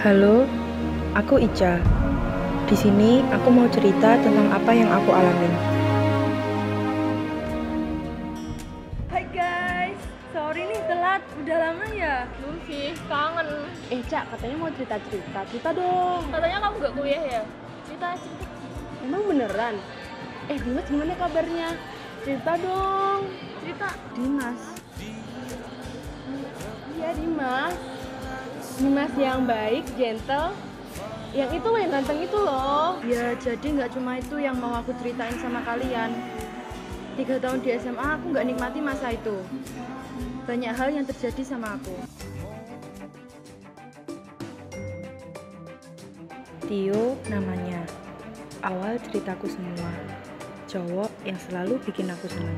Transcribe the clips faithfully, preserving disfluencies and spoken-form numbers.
Halo, aku Ica. Di sini aku mau cerita tentang apa yang aku alamin. Hai guys, sorry nih telat, udah lama ya? Belum sih, kangen. Eh Cak, katanya mau cerita-cerita, cerita dong. Katanya kamu gak kuliah ya? Cerita, cerita. Emang beneran? Eh Dimas gimana kabarnya? Cerita dong. Cerita. Dimas. Iya Dimas. Dimas yang baik, gentle. Yang itu loh, yang ganteng itu loh. Ya, jadi nggak cuma itu yang mau aku ceritain sama kalian. Tiga tahun di S M A aku nggak nikmati masa itu. Banyak hal yang terjadi sama aku. Tio namanya. Awal ceritaku semua. Cowok yang selalu bikin aku senang.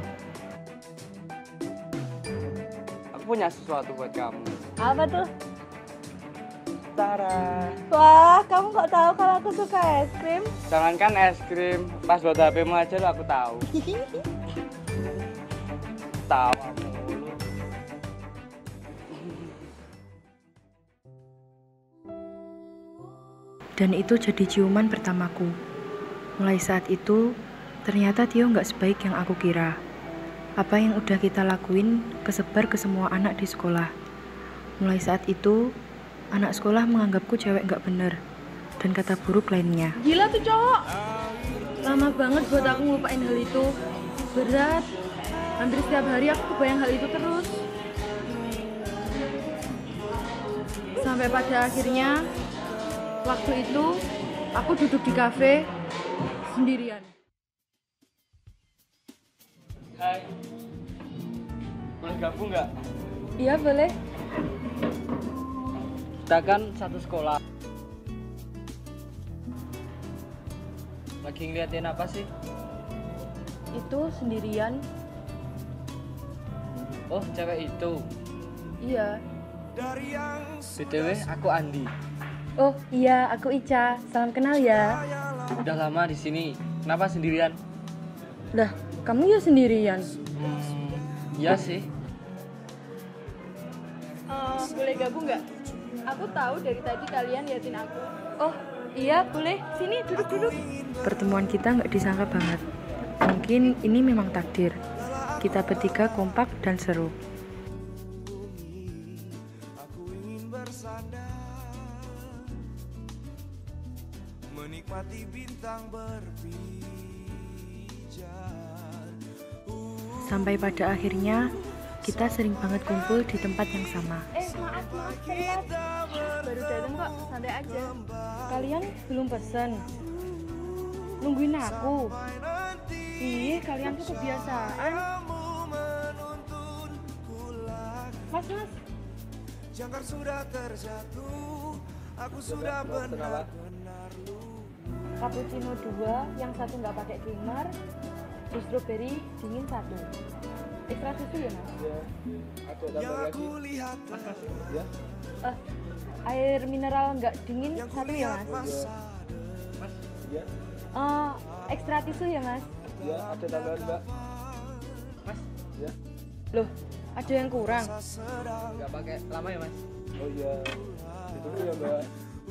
Aku punya sesuatu buat kamu. Apa tuh? Tara. Wah, kamu kok tahu kalau aku suka es krim? Jangankan es krim, pas buat H P-mu aja lo aku tahu. Tahu mulu. Dan itu jadi ciuman pertamaku. Mulai saat itu, ternyata Tio nggak sebaik yang aku kira. Apa yang udah kita lakuin kesebar ke semua anak di sekolah. Mulai saat itu, anak sekolah menganggapku cewek nggak bener dan kata buruk lainnya. Gila tuh cowok. Lama banget buat aku ngelupain hal itu. Berat. Hampir setiap hari aku kebayang hal itu terus. Sampai pada akhirnya, waktu itu aku duduk di kafe sendirian. Hai. Boleh gabung nggak? Iya boleh. Kita kan satu sekolah. Lagi ngeliatin apa sih? Itu sendirian. Oh, cewek itu. Iya. B T W, aku Andi. Oh iya, aku Ica. Salam kenal ya. Udah lama di sini. Kenapa sendirian? Dah, kamu ya sendirian. Hmm, iya sih. Uh, boleh gabung nggak? Aku tahu dari tadi kalian liatin aku. Oh iya boleh. Sini duduk-duduk. Pertemuan kita nggak disangka banget. Mungkin ini memang takdir. Kita bertiga kompak dan seru. Sampai pada akhirnya kita sering banget kumpul di tempat yang sama. Eh maaf maaf telat. Baru datang kok, santai aja. Kalian belum pesen? Nungguin aku. Ih kalian tuh kebiasaan. Mas mas. Jangkar sudah terjatuh, aku sudah benar-benar lupa. Cappuccino dua, yang satu nggak pakai creamer. Jus strawberry dingin satu. Ekstra susu ya mas? Ya, ada tambah lagi. Mas, mas. Ya. Eh, air mineral nggak dingin satu ya mas? Mas, ya. Eh, ekstra tisu ya mas? Ya, ada tambahan mbak. Mas, ya. Loh, ada yang kurang? Nggak pakai lama ya mas? Oh iya, ditunggu ya mbak.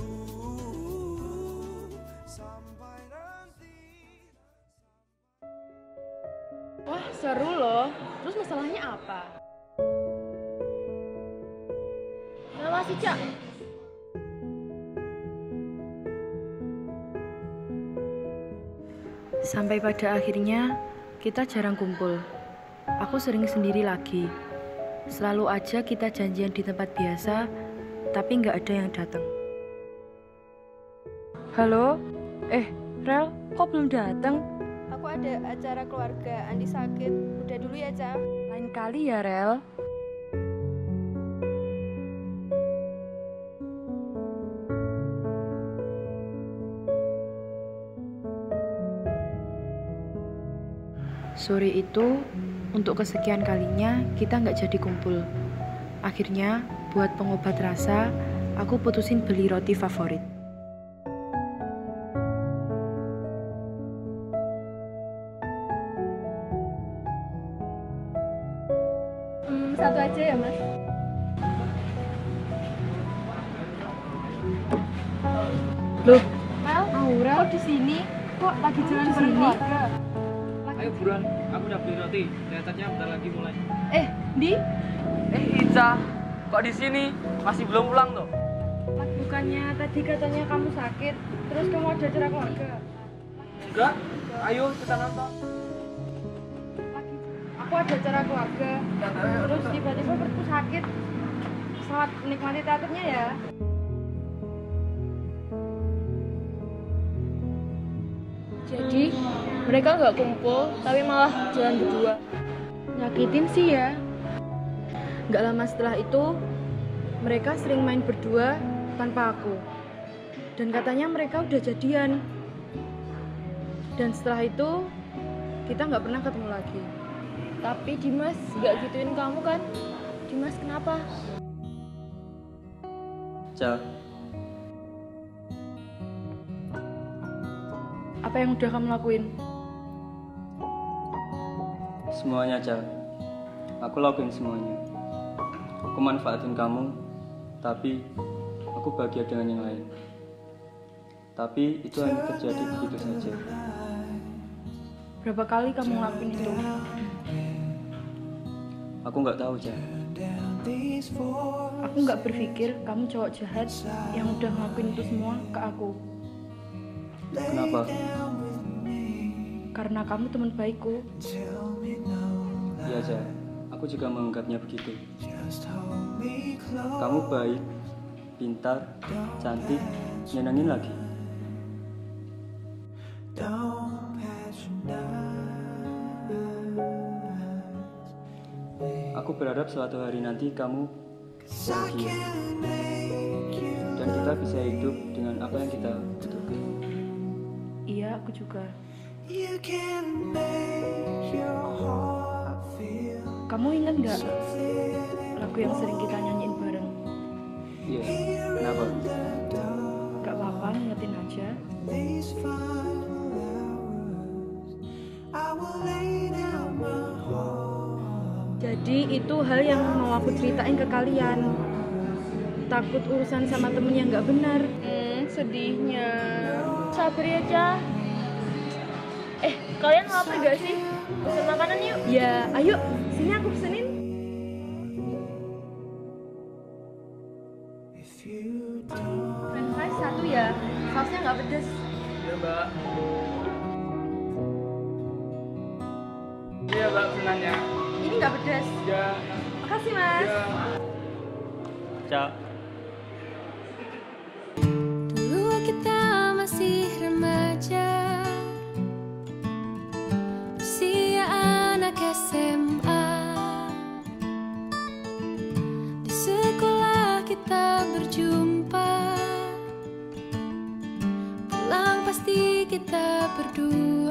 Wah seru loh. Terus masalahnya apa? Nama si Cak. Sampai pada akhirnya kita jarang kumpul. Aku sering sendiri lagi. Selalu aja kita janjian di tempat biasa, tapi nggak ada yang datang. Halo? Eh, Rel, kok belum datang? Aku ada acara keluarga, Andi sakit. Udah dulu ya, Ca. Lain kali ya, Rel. Sore itu, untuk kesekian kalinya kita nggak jadi kumpul. Akhirnya, buat pengobat rasa, aku putusin beli roti favorit. Hmm, satu aja ya, Mas. Loh, Mel, Aura kok di sini? Kok lagi jalan di sini? Ayo buruan, aku udah beli roti. Teaternya bentar lagi mulai. Eh, Di, Eh Ica, kok di sini masih belum pulang tuh? bukannya tadi katanya kamu sakit, terus kamu ada acara keluarga? Enggak, ayo kita nonton. Lagi, aku ada acara keluarga, terus tiba-tiba perutku sakit. Selamat menikmati teaternya ya. jadi mereka nggak kumpul, tapi malah jalan berdua. Nyakitin sih ya. Nggak lama setelah itu, mereka sering main berdua tanpa aku. Dan katanya mereka udah jadian. Dan setelah itu, kita nggak pernah ketemu lagi. Tapi Dimas nggak gituin kamu kan? Dimas kenapa? Ca, Apa yang udah kamu lakuin? semuanya Ca. Aku lakuin semuanya. Aku manfaatin kamu, tapi aku bahagia dengan yang lain. Tapi itu hanya terjadi begitu saja. Berapa kali kamu ngelakuin itu? Aku nggak tahu Ca. Aku nggak berpikir kamu cowok jahat yang udah ngelakuin itu semua ke aku. Kenapa? Karena kamu teman baikku. Iya Ca, aku juga menganggapnya begitu. Kamu baik, pintar, cantik, nyenengin lagi. Aku berharap suatu hari nanti kamu bahagia dan kita bisa hidup dengan apa yang kita butuhkan. Iya, aku juga. Kamu ingat nggak lagu yang sering kita nyanyiin bareng? Iya, kenapa? Gak apa-apa, ngingetin aja. Jadi itu hal yang mau aku ceritain ke kalian. Takut urusan sama temen yang gak benar. Hmm, sedihnya. Sabar ya, Ca. Eh, kalian lapar gak sih? Pesan makanan yuk. Ya, ayo, sini aku pesenin. French fries satu ya, sausnya nggak pedes. Iya mbak. Iya mbak pesanannya. Ini nggak pedes. Ya. Makasih mas. Ya. Ca, Dulu kita masih remaja, usia anak S M A. Di sekolah kita berjumpa, pulang pasti kita berdua.